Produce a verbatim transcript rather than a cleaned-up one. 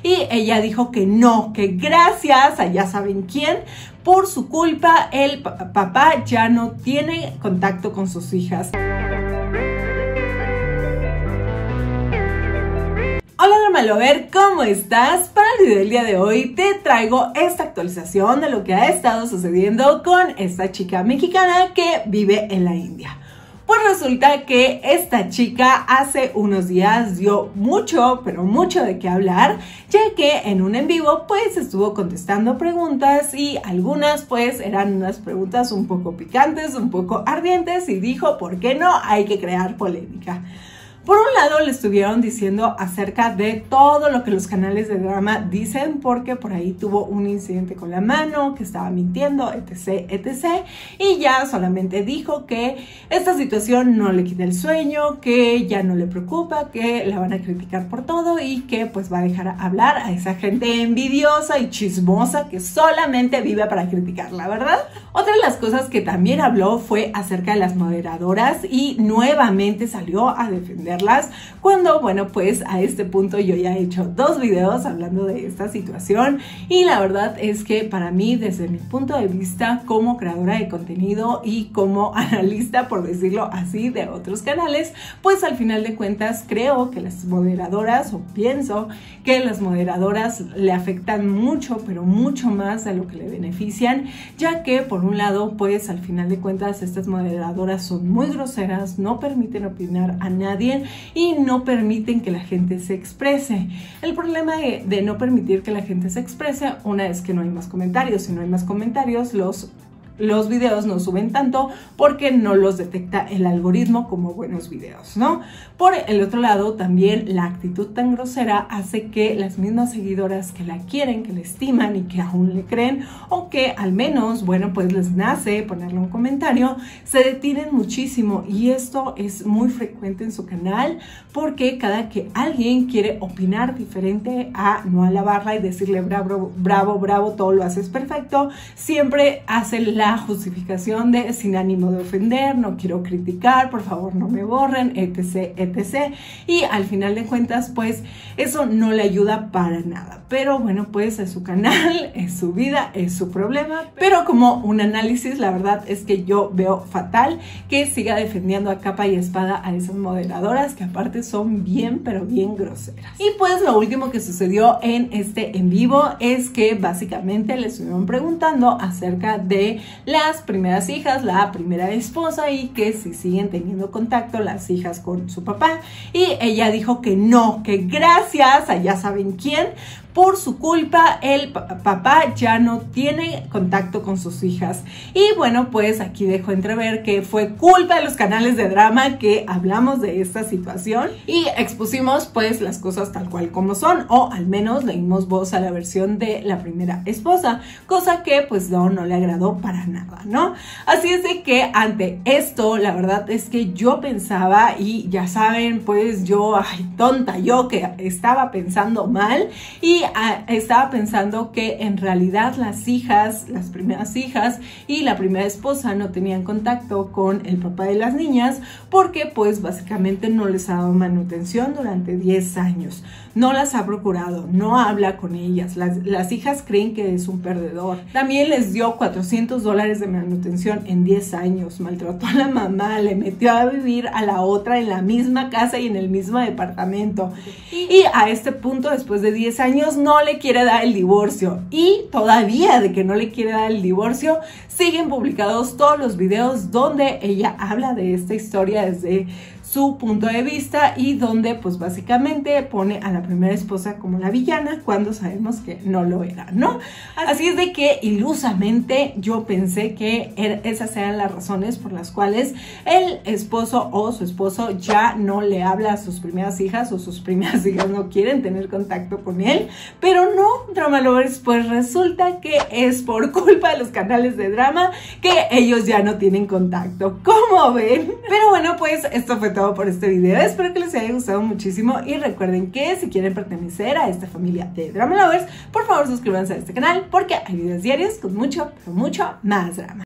y ella dijo que no, que gracias a ya saben quién, por su culpa el papá ya no tiene contacto con sus hijas. Hola Drama Lover, ¿cómo estás? Para el video del día de hoy te traigo esta actualización de lo que ha estado sucediendo con esta chica mexicana que vive en la India. Pues resulta que esta chica hace unos días dio mucho, pero mucho de qué hablar, ya que en un en vivo pues estuvo contestando preguntas y algunas pues eran unas preguntas un poco picantes, un poco ardientes y dijo, ¿por qué no? Hay que crear polémica. Por un lado le estuvieron diciendo acerca de todo lo que los canales de drama dicen porque por ahí tuvo un incidente con la mano, que estaba mintiendo, etc, etcétera. Y ya solamente dijo que esta situación no le quita el sueño, que ya no le preocupa, que la van a criticar por todo y que pues va a dejar hablar a esa gente envidiosa y chismosa que solamente vive para criticarla, ¿verdad? Otra de las cosas que también habló fue acerca de las moderadoras y nuevamente salió a defender cuando, bueno, pues a este punto yo ya he hecho dos videos hablando de esta situación y la verdad es que para mí, desde mi punto de vista como creadora de contenido y como analista, por decirlo así, de otros canales, pues al final de cuentas creo que las moderadoras, o pienso que las moderadoras le afectan mucho, pero mucho más de lo que le benefician, ya que por un lado, pues al final de cuentas estas moderadoras son muy groseras, no permiten opinar a nadie y no permiten que la gente se exprese. El problema de, de no permitir que la gente se exprese, una es que no hay más comentarios. Si no hay más comentarios, los los videos no suben tanto porque no los detecta el algoritmo como buenos videos, ¿no? Por el otro lado, también la actitud tan grosera hace que las mismas seguidoras que la quieren, que la estiman y que aún le creen, o que al menos, bueno, pues les nace ponerle un comentario, se detienen muchísimo y esto es muy frecuente en su canal porque cada que alguien quiere opinar diferente a no alabarla y decirle bravo, bravo, bravo, todo lo haces perfecto, siempre hace la justificación de sin ánimo de ofender, no quiero criticar, por favor no me borren, etc, etcétera. Y al final de cuentas, pues eso no le ayuda para nada. Pero bueno, pues es su canal, es su vida, es su problema. Pero como un análisis, la verdad es que yo veo fatal que siga defendiendo a capa y espada a esas moderadoras que aparte son bien, pero bien groseras. Y pues lo último que sucedió en este en vivo es que básicamente le estuvieron preguntando acerca de las primeras hijas, la primera esposa y que si siguen teniendo contacto las hijas con su papá y ella dijo que no, que gracias a ya saben quién, por su culpa el papá ya no tiene contacto con sus hijas. Y bueno, pues aquí dejo entrever que fue culpa de los canales de drama que hablamos de esta situación y expusimos pues las cosas tal cual como son, o al menos le dimos voz a la versión de la primera esposa, cosa que pues no, no le agradó para nada, ¿no? Así es de que ante esto, la verdad es que yo pensaba, y ya saben, pues yo, ay, tonta yo que estaba pensando mal y estaba pensando que en realidad las hijas, las primeras hijas y la primera esposa no tenían contacto con el papá de las niñas porque pues básicamente no les ha dado manutención durante diez años, no las ha procurado, no habla con ellas, las, las hijas creen que es un perdedor, también les dio cuatrocientos dólares de manutención en diez años, maltrató a la mamá, le metió a vivir a la otra en la misma casa y en el mismo departamento y a este punto después de diez años no le quiere dar el divorcio y todavía de que no le quiere dar el divorcio siguen publicados todos los videos donde ella habla de esta historia desde su punto de vista y donde pues básicamente pone a la primera esposa como la villana cuando sabemos que no lo era, ¿no? Así es de que ilusamente yo pensé que er, esas eran las razones por las cuales el esposo o su esposo ya no le habla a sus primeras hijas o sus primeras hijas no quieren tener contacto con él, pero no, Drama Lovers, pues resulta que es por culpa de los canales de drama que ellos ya no tienen contacto, ¿cómo ven? Pero bueno, pues esto fue todo por este video, espero que les haya gustado muchísimo y recuerden que si quieren pertenecer a esta familia de Drama Lovers, por favor suscríbanse a este canal porque hay videos diarios con mucho, pero mucho más drama.